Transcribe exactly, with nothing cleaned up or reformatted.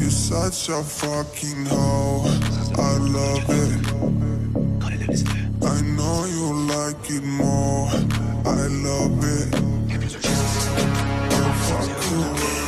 you're such a fucking hoe. I love it. I know you like it more. I love it. I'll fuck you.